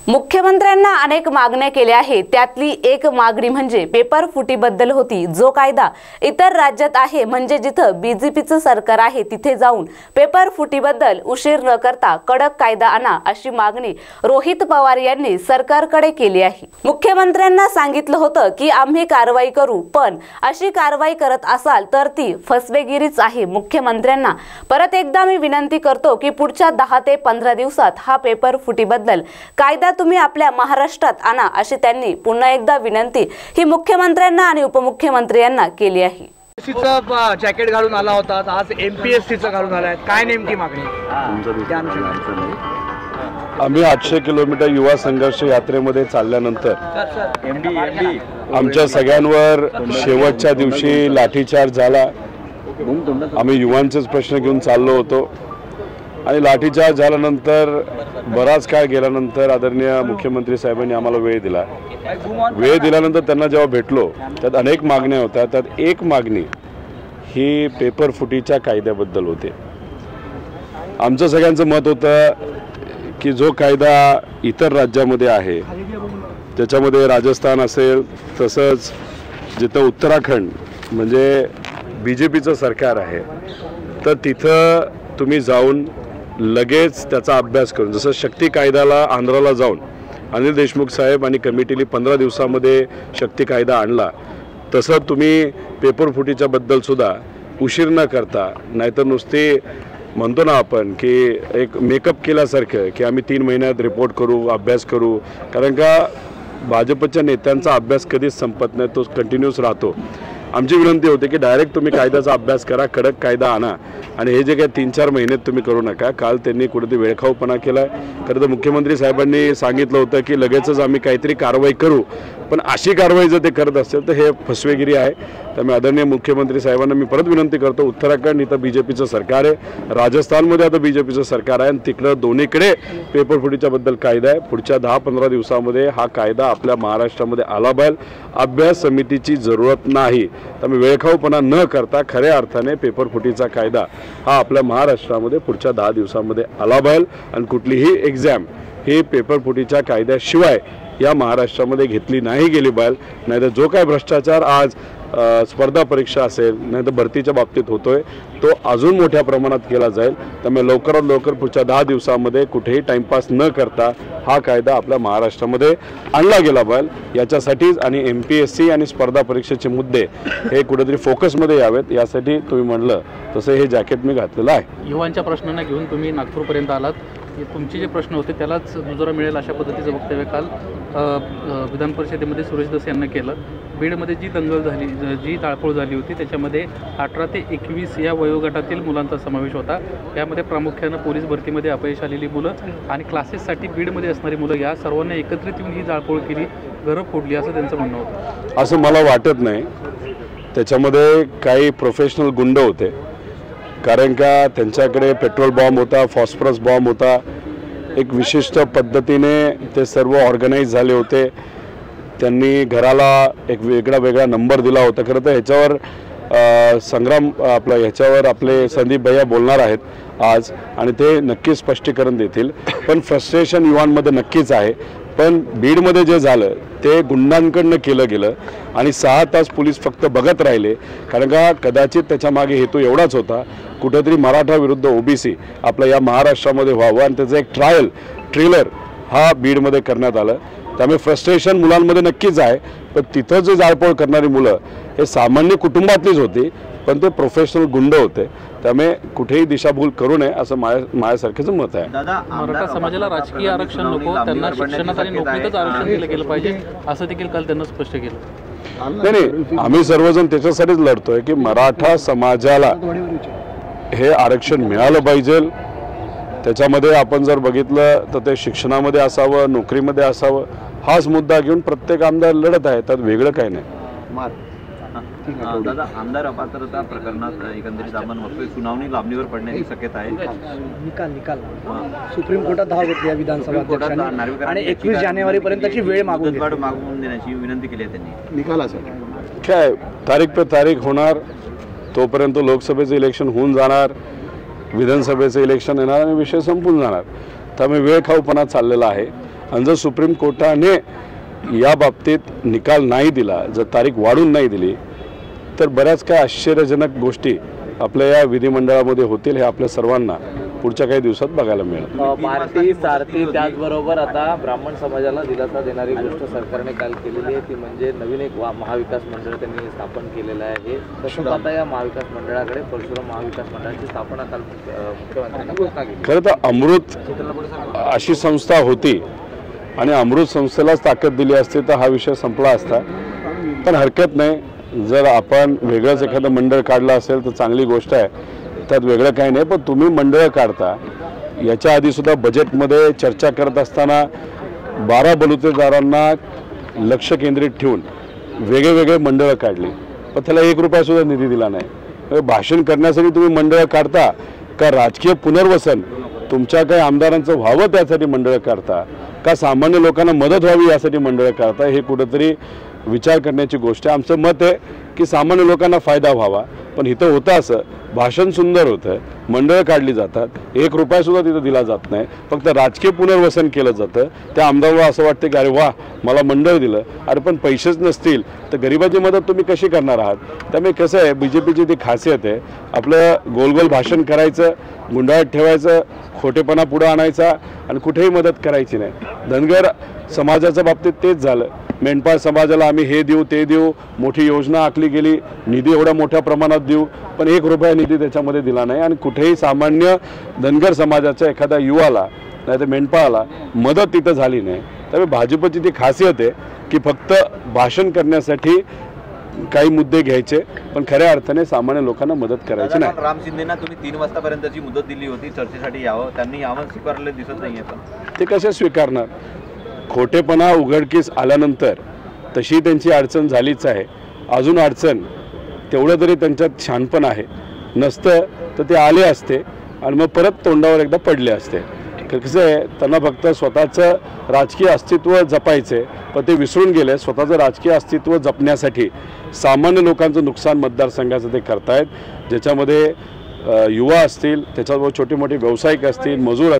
मुख्यमंत्र्यांना अनेक मागण्या केल्या आहेत, त्यातली एक मागणी म्हणजे पेपर फुटीबद्दल होती। जो कायदा इतर राज्यात आहे, म्हणजे जिथं बीजेपीचं सरकार आहे तिथे जाऊन पेपर फुटीबद्दल उशीर न करता कडक कायदा आणा, अशी मागणी रोहित पवार यांनी सरकारकडे केली आहे। मुख्यमंत्र्यांना सांगितलं होतं की आम्ही कारवाई करू, पण अशी कारवाई करत असाल तर ती फसवेगिरीच आहे। मुख्यमंत्र्यांना परत एकदा मी विनंती करतो की पुढच्या 10 ते 15 दिवसात हा पेपर फुटीबद्दल कायदा तुम्ही आपल्या महाराष्ट्रात आणा, अशी त्यांनी पुन्हा एकदा विनंती ही मुख्यमंत्र्यांना आणि उपमुख्यमंत्री यांना केली आहे। जॅकेट घालून आला होता, आज एमपीएससीचं घालून आलाय, काय नेमकी मागणी? आम्ही 800 किलोमीटर युवा संघर्ष यात्रेमध्ये चालल्यानंतर आमच्या सगळ्यांवर शेवटच्या दिवशी लाठीचार्ज झाला। आम्ही युवांचेच प्रश्न घेऊन चाललो होतो आणि लाठीचार्ज झाल्यानंतर बराच काळ गेल्यानंतर आदरणीय मुख्यमंत्री साहेबांनी आम्हाला वेळ दिला। वेळ दिल्यानंतर त्यांना जेव्हा भेटलो त्यात अनेक मागण्या होत्या। त्यात एक मागणी ही पेपर फुटीच्या कायद्याबद्दल होते। आमचं सगळ्यांचं मत होतं की जो कायदा इतर राज्यामध्ये आहे, त्याच्यामध्ये राजस्थान असेल, तसंच जिथं उत्तराखंड म्हणजे बीजेपीचं सरकार आहे, तर तिथं तुम्ही जाऊन लगेच त्याचा अभ्यास करून, जसं शक्ती कायद्याला आंध्राला जाऊन अनिल देशमुख साहेब आणि कमिटीने 15 दिवसामध्ये शक्ती कायदा आणला, तसं तुम्ही पेपर फुटीच्या बद्दल सुद्धा उशीर न करता, नाहीतर नुसते म्हणतो ना आपण की एक मेकअप केल्यासारखं की आम्ही 3 महिन्यात रिपोर्ट करू, अभ्यास करू, कारण का भाजपच्या नेत्यांचा अभ्यास कधीच संपत नाही, तो कंटिन्यूस राहतो। आमची विनंती होती की डायरेक्ट तुम्ही कायद्याचा अभ्यास करा, कडक कायदा आणा आणि हे जे काही 3-4 महिन्यात तुम्ही करू नका। काल त्यांनी कुठेतरी वेळखाऊपणा केला। खरं तर मुख्यमंत्री साहेबांनी सांगितलं होतं की लगेचच आम्ही काहीतरी कारवाई करू, पण अशी कारवाई जर ते करत असेल तर हे फसवेगिरी आहे। त्यामुळे आदरणीय मुख्यमंत्री साहेबांना मी परत विनंती करतो, उत्तराखंड इथं बीजेपीचं सरकार आहे, राजस्थानमध्ये आता बीजेपीचं सरकार आहे आणि तिकडं दोन्हीकडे पेपर फुटीच्या बद्दल कायदा आहे। पुढच्या 10-15 दिवसामध्ये हा कायदा आपल्या महाराष्ट्रामध्ये आला पाहिजे। अभ्यास समितीची जरूरत नाही। त्यामुळे वेळखाऊपणा न करता खऱ्या अर्थाने पेपर फुटीचा कायदा हा आपल्या महाराष्ट्रामध्ये पुढच्या 10 दिवसामध्ये आला पाहिजे आणि कुठलीही एक्झाम ही पेपर फुटीच्या कायद्याशिवाय या महाराष्ट्रामध्ये घेतली नाही गेली पाहिजे। नाहीतर जो काय भ्रष्टाचार आज स्पर्धा परीक्षा असेल, नाहीतर भरतीच्या बाबतीत होतोय, तो अजून मोठ्या प्रमाणात केला जाईल। त्यामुळे लवकरात लवकर पुढच्या 10 दिवसामध्ये कुठेही टाइमपास न करता हा कायदा आपल्या महाराष्ट्रामध्ये आणला गेला पाहिजे। याच्यासाठीच आणि एमपीएससी आणि स्पर्धा परीक्षेचे मुद्दे हे कुठेतरी फोकसमध्ये यावेत, यासाठी तुम्ही म्हणलं तसं हे जॅकेट मी घातलेलं आहे। युवांच्या प्रश्नांना घेऊन तुम्ही नागपूरपर्यंत आलात, तुमचे जे प्रश्न होते त्यालाच दुजोरा मिळेल अशा पद्धतीचं वक्तव्य काल विधान परिषदेमध्ये सुरेश दस यांना केलं। बीडमध्ये जी दंगल झाली, जी जाळपोळ झाली होती, त्याच्यामध्ये 18 ते 21 या वयोगटातील मुलांचा समावेश होता। यामध्ये प्रामुख्यानं पोलीस भरतीमध्ये अपयश आलेली मुलं आणि क्लासेससाठी बीडमध्ये असणारी मुलं, या सर्वांना एकत्रित येऊन ही जाळपोळ केली, घरं फोडली, असं त्यांचं म्हणणं होतं। असं मला वाटत नाही। त्याच्यामध्ये काही प्रोफेशनल गुंड होते, कारण का त्यांच्याकडे पेट्रोल बॉम्ब होता, फॉस्फरस बॉम्ब होता, एक विशिष्ट पद्धतीने ते सर्व ऑर्गनाइज झाले होते। त्यांनी घराला एक वेगळा नंबर दिला होता। खरं तर ह्याच्यावर संग्राम ह्याच्यावर आपले संदीप भैया बोलणार आहेत आज आणि ते नक्कीच स्पष्टीकरण देतील। पण फ्रस्ट्रेशन युवांमध्ये नक्कीच आहे। पण बीडमध्ये जे झालं ते गुंडांकडनं केलं गेलं आणि 6 तास पोलीस फक्त बघत राहिले, कारण का कदाचित त्याच्या मागे हेतू एवढाच होता, कुठेतरी मराठा विरुद्ध ओबीसी आपल्या या महाराष्ट्रामध्ये व्हावं आणि त्याचं एक ट्रेलर हा बीडमध्ये करण्यात आलं। त्यामुळे फ्रस्ट्रेशन मुलांमध्ये नक्कीच आहे। पण तिथं जे जाळपोळ करणारी मुलं हे सामान्य कुटुंबातलीच होती, पण ते प्रोफेशनल गुंड होते। त्यामुळे कुठेही दिशाभूल करू नये असं माझ्यासारखेचं मत आहे। मराठा समाजाला राजकीय आरक्षण नको, त्यांना शिक्षणात आणि नोकरीतच आरक्षण दिलं गेलं पाहिजे, असं देखील काल त्यांना स्पष्ट केलं। नाही, आम्ही सर्वजण त्याच्यासाठीच लढतोय की मराठा समाजाला हे आरक्षण मिळालं पाहिजे। त्याच्यामध्ये आपण जर बघितलं तर ते शिक्षणामध्ये असावं, नोकरीमध्ये असावं, हाच मुद्दा घेऊन प्रत्येक आमदार लढत आहे, त्यात वेगळं काही नाही। दादा, आमदार अपात्रता प्रकरणात एकंदरीत आपण बघतोय सुनावणी लांबणीवर पडण्याची शक्यता आहे। निकाल सुप्रीम कोर्टात धाव घेतली आहे विधानसभा अध्यक्षांनी आणि 21 जानेवारीपर्यंतची वेळ मागून देण्याची विनंती केली आहे त्यांनी। निकालासाठी काय तारीख पे तारीख होणार, तोपर्यंत लोकसभेचं इलेक्शन होऊन जाणार, विधानसभेचं इलेक्शन येणार आणि विषय संपून जाणार। त्यामुळे वेळ खाऊपणा चाललेला आहे आणि जर सुप्रीम कोर्टाने या बाबतीत निकाल नाही दिला, जर तारीख वाढून नाही दिली, तर बऱ्याच काय आश्चर्यजनक गोष्टी आपल्या या विधिमंडळामध्ये होतील हे आपल्या सर्वांना पुढच्या काही दिवसात बघायला मिळेल. पार्टी सारथी त्याचबरोबर आता ब्राह्मण समाजाला दिलासा देणारी गोष्ट सरकारने काल केलेली आहे, ती म्हणजे नवीन एक महाविकास मंडळ त्यांनी स्थापन केलेलं आहे. तसंच आता या महाविकास मंडळाकडे परशुराम महाविकास मंडळाची स्थापना काल मुख्यमंत्र्यांनी घोषणा केली. खरं तर अमृत अशी संस्था होती आणि अमृत संस्थेलाच ताकद दिली असती तर हा विषय संपला असता. पण हरकत नाही, जर आपण वेगळंच एखादं मंडळ काढलं असेल तर चांगली गोष्ट आहे, त्यात वेगळं काही नाही. पण तुम्ही मंडळ काढता, याच्या आधीसुद्धा बजेटमध्ये चर्चा करत असताना 12 बलुतेदारांना लक्ष केंद्रित ठेवून वेगळे मंडळं काढली, पण त्याला 1 रुपयासुद्धा निधी दिला नाही. भाषण करण्यासाठी तुम्ही मंडळं काढता का राजकीय पुनर्वसन तुमच्या काही आमदारांचं व्हावं त्यासाठी मंडळं काढता का सामान्य लोकांना मदत व्हावी यासाठी मंडळं काढता, हे कुठंतरी विचार करण्याची गोष्ट आहे. आमचं मत आहे की सामान्य लोकांना फायदा व्हावा. पण इथं होतं असं, भाषण सुंदर होतं, मंडळं काढली जातात, 1 रुपयासुद्धा तिथं दिला जात नाही, फक्त राजकीय पुनर्वसन केलं जातं. त्या आमदाराला असं वाटतं की अरे वा मला मंडळ दिलं, अरे पण पैसेच नसतील तर गरिबाची मदत तुम्ही कशी करणार आहात. त्यामुळे कसं आहे, BJPची ती खासियत आहे, आपलं गोल भाषण करायचं, गुंडाळत ठेवायचं, खोटेपणा पुढं आणायचा आणि कुठेही मदत करायची नाही. धनगर समाजाच्या बाबतीत तेच झालं. मेंढपाळ समाजाला आम्ही हे देऊ ते देऊ, मोठी योजना आखली गेली, निधी एवढ्या मोठ्या प्रमाणात देऊ, पण 1 रुपया निधी त्याच्यामध्ये दिला नाही आणि कुठेही सामान्य धनगर समाजाच्या एखाद्या युवाला नाही तर मेंढपाळाला मदत तिथं झाली नाही. त्यामुळे भाजपची ती खासियत आहे की फक्त भाषण करण्यासाठी काही मुद्दे घ्यायचे, पण खऱ्या अर्थाने सामान्य लोकांना मदत करायची नाही. राम शिंदेना तुम्ही 3 वाजतापर्यंतची मुदत दिली होती चर्चेसाठी यावं, त्यांनी यावं स्वीकारलेलं दिसत नाहीये. पण ते कसे स्वीकारणार. खोटेपणा उघडकीस आल्यानंतर तशी त्यांची अडचण झालीच आहे. अजून अडचण तेवढं तरी त्यांच्यात शहाणपण आहे, नसतं तर ते आले असते आणि मग परत तोंडावर एकदा पडले असते. कसं आहे, त्यांना फक्त स्वतःचं राजकीय अस्तित्व जपायचे, पण ते विसरून गेले. स्वतःचं राजकीय अस्तित्व जपण्यासाठी सामान्य लोकांचं नुकसान मतदारसंघाचं ते करतायत, ज्याच्यामध्ये युवा असतील, त्याच्याबरोबर छोटे मोठे व्यावसायिक असतील, मजूर